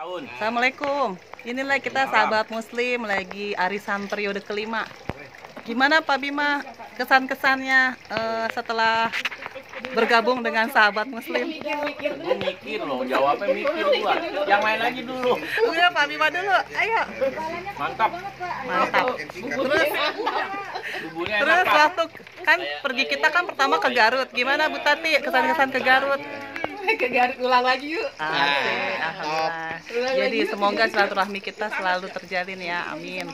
tahun. Assalamualaikum. Inilah kita sahabat muslim lagi arisan periode kelima. Gimana Pak Bima kesan-kesannya setelah bergabung dengan sahabat muslim? Gue mikir loh, jawabnya mikir gua. Yang main lagi dulu. Udah Pak Bima dulu, ayo. Mantap. Mantap. Terus waktu kan pergi kita kan pertama ke Garut. Gimana Bu Tati kesan-kesan ke Garut? Ke Garut ulang lagi yuk. Asik, alhamdulillah. Jadi semoga silaturahmi kita selalu terjalin ya, amin.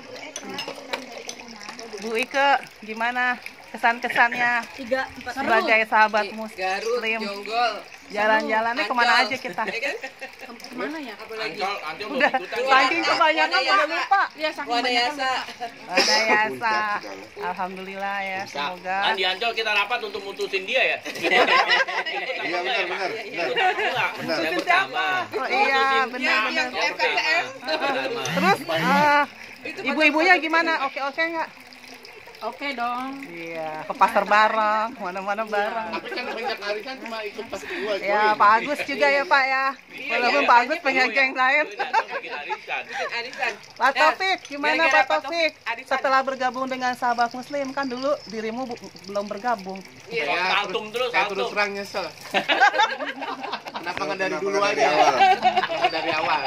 Bu Ike, gimana kesan-kesannya sebagai sahabat Garut, muslim? Jonggol. Jalan-jalannya kemana aja kita? Kemana ya? Ancol Udah, saking kebanyakan udah lupa. Wadayasa. Ada yasa. Alhamdulillah ya, semoga. Kan di Ancol kita rapat untuk mutusin dia ya. Iya benar. Mutusin siapa? Oh iya, benar-benar. FKTM. Terus ibu-ibunya gimana? Oke-oke nggak? Oke dong. Iya, ke pasar bareng, mana-mana bareng. Tapi kan banyak arisan cuma ikut pas kedua. Ya, Pak Agus juga ya Pak ya. Walaupun Pak Agus punya geng lain. Arisan. Pak Taufik, gimana Gara-gara Pak Taufik? Arisan. Setelah bergabung dengan sahabat muslim, kan dulu dirimu belum bergabung. Iya. Saltum terus, Saya terus saltum. terang nyesel. Kenapa nggak dari dulu aja? Kenapa dari awal?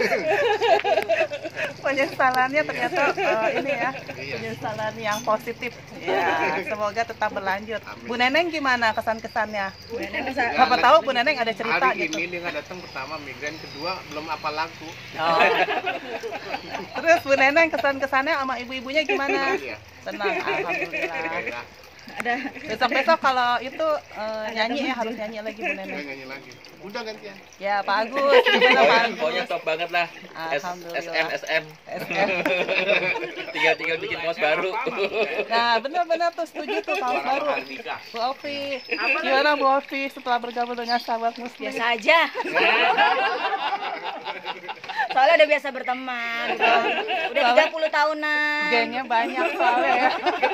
Penyesalannya ternyata ini ya, penyesalan yang positif. Ya, semoga tetap berlanjut. Bu Neneng gimana kesan-kesannya? Siapa tahu Bu Neneng ada cerita Hari gitu. ini dia nggak datang pertama, migran kedua belum apa lagu. Oh. Terus Bu Neneng kesan-kesannya sama ibu-ibunya gimana? Iya. Tenang, alhamdulillah. Alhamdulillah. Besok-besok kalau itu nyanyi ya, harus nyanyi lagi Bu Udah Neneng. nyanyi lagi. Udah gantian. Ya Pak Agus, gimana Pak Agus? Pokoknya top banget lah. Alhamdulillah. SM. SM. Tinggal bikin kaos baru. Nah, benar-benar tuh setuju tuh kaos baru. Bu Ovi, gimana Bu Ovi setelah bergabung dengan sahabat muslim? Biasa aja. Soalnya udah biasa berteman. Udah 30 tahunan. Gengnya banyak soalnya ya.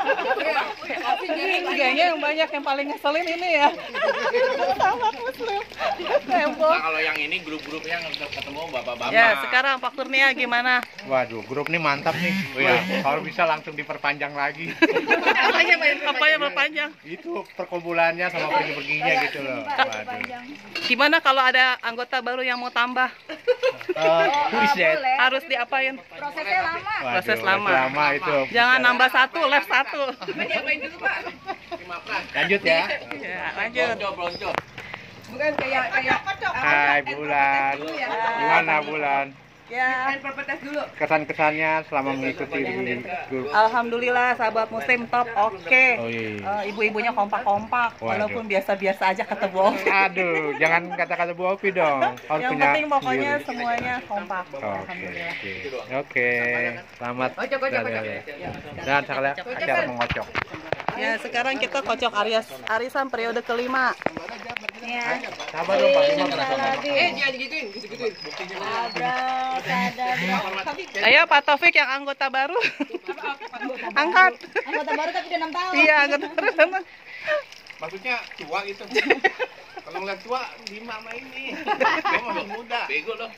Gengnya yang banyak, yang paling ngeselin ini ya. Sahabat muslim. Tembok. Nah, kalau yang ini grup-grupnya ketemu bapak-bapak. Ya, sekarang Pak Kurnia gimana? Waduh, grup ini mantap nih. Ya, kalau bisa langsung diperpanjang lagi. Apa yang berpanjang? Itu perkumpulannya sama pergi-perginya gitu loh. Waduh. Gimana kalau ada anggota baru yang mau tambah? Tulis deh. Harus diapain? Prosesnya lama. Waduh, Proses lama. Lama itu. Jangan nambah satu, left satu. Diapain dulu Pak? Lanjut ya. Ya, lanjut. Blonco. Bukan kayak Hai Bulan. Gimana Bulan? Ya, main perpetes dulu. Kesan-kesannya selama mengikuti di grup. alhamdulillah sahabat muslim top oke. Oh, iya. Ibu-ibunya kompak-kompak, Waduh. walaupun biasa-biasa aja kata Bu Ovi. Aduh, jangan kata-kata Bu Ovi dong. Harus Yang punya penting pokoknya diri. semuanya kompak. Oke, Alhamdulillah. oke. Selamat. Dan sekalian acara mengocok. Ya, sekarang kita kocok arisan periode kelima. Ya. Sabar dong Pak Bima, berapa? Jangan digituin, gitu-gituin. Ayo Pak Taufik yang anggota baru. Angkat. Anggota baru tapi udah 6 tahun. Iya, anggota baru. Maksudnya tua gitu. Kalau ngeliat tua, Bima sama ini. Dia masih muda. Bego lo.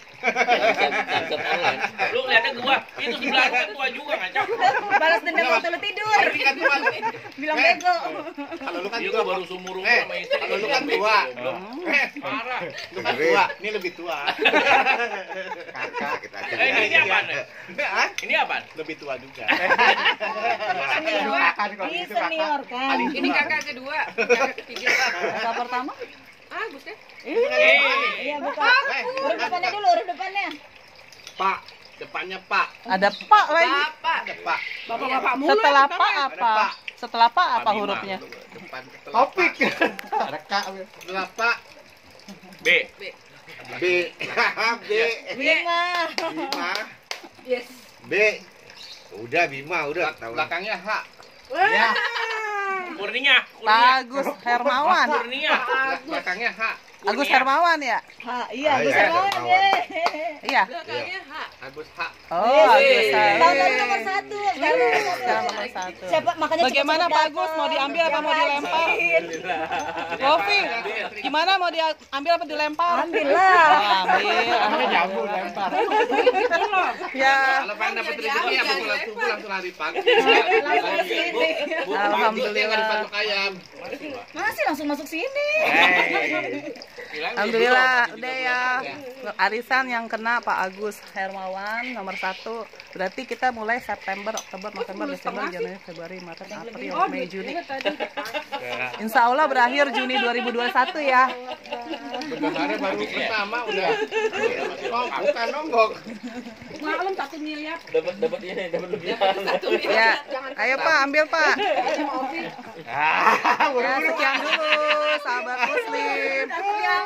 Lu ngeliatnya gua, itu sebelah kan tua juga ngacak. Balas dendam waktu lu tidur. Tapi kan tua. Bilang bego. Kalau lu kan Dia tua. baru seumur-umur sama istri. Kalau lu kan tua. Parah. Lu kan tua. Ini lebih tua. Kakak kita aja. Ini apaan? Hah? Ini apaan? Lebih tua juga. Ini senior kan. Ini kakak kedua, kakak ketiga. Kakak pertama? Agus ya? Iya bukan. Huruf depannya dulu, huruf depannya. Pak. Depannya Pak. Ada Pak lagi. Bapak. Ada Pak. Bapak mulu. Setelah Pak apa? Pak. Setelah Pak apa Pak Bima. hurufnya? Depan setelah Topik. Pak. Ada K. Setelah Pak. B. B. B. Bima. Bima. Yes. B. Udah Bima, udah. Belakangnya H. Ya. Kurnia. Agus Hermawan. Kurnia. Belakangnya H. Agus Hermawan ya? Iya, Ah, Gus iya, Hermawan Hermawan. deh. Iya. Belakangnya H. Agus H. Oh, Agus. Tahun lalu nomor 1. Sekarang nomor 1. Siapa makanya Bagaimana cepet-cepet Pak Agus, mau diambil apa mau dilempar? Govi, gimana mau diambil apa dilempar? Ambil lah. Ambil. Jago lempar. Ya, Kalau pengen dapat rezeki ya pulang subuh langsung lari pagi. alhamdulillah. Dipatok ayam. Masih langsung masuk sini. Alhamdulillah, udah ya. Arisan yang kena Pak Agus Hermawan nomor 1. Berarti kita mulai September, Oktober, November, Desember, Januari, Februari, Maret, April, Mei, Juni. Insya Allah berakhir Juni 2021 ya. Benar baru pertama udah. Oh, bukan nonggok. Maklum 1 miliar. Dapat ini, dapat lebih. Ya, ayo Pak, ambil Pak. Ya, sekian dulu sahabat Muslim.